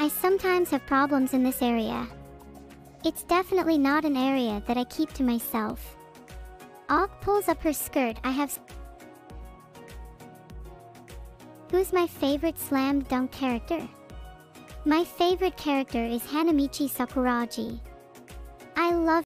I sometimes have problems in this area. It's definitely not an area that I keep to myself. Ok pulls up her skirt. I have... Who's my favorite slam dunk character? My favorite character is Hanamichi Sakuragi. I love